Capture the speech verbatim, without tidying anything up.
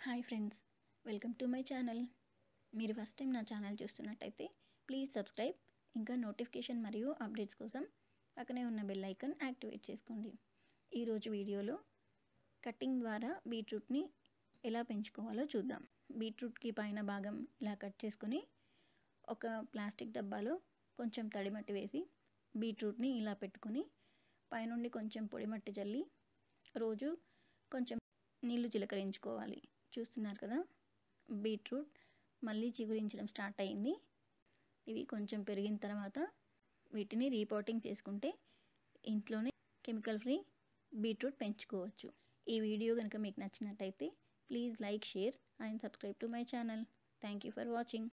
Hi friends, welcome to my channel. మీరు first time నా channel చూస్తున్నట్టయితే ప్లీజ్ సబ్స్క్రైబ్. ఇంకా నోటిఫికేషన్ మరియు అప్డేట్స్ కోసం పక్కనే ఉన్న బెల్ ఐకాన్ యాక్టివేట్ చేసుకోండి. ఈరోజు వీడియోలో కటింగ్ ద్వారా బీట్రూట్ని ఎలా పెంచుకోవాలో చూద్దాం. బీట్రూట్కి పైన భాగం ఇలా కట్ చేసుకొని ఒక ప్లాస్టిక్ డబ్బాలో కొంచెం తడిమట్టి వేసి బీట్రూట్ని ఇలా పెట్టుకొని పైనుండి కొంచెం పొడిమట్టి జల్లి రోజు కొంచెం నీళ్లు చిలకరించుకోవాలి. చూస్తున్నారు కదా, బీట్రూట్ మళ్ళీ చిగురించడం స్టార్ట్ అయింది. ఇవి కొంచెం పెరిగిన తర్వాత వీటిని రీపాటింగ్ చేసుకుంటే ఇంట్లోనే కెమికల్ ఫ్రీ బీట్రూట్ పెంచుకోవచ్చు. ఈ వీడియో కనుక మీకు నచ్చినట్టయితే please like, share and subscribe to my channel. Thank you for watching.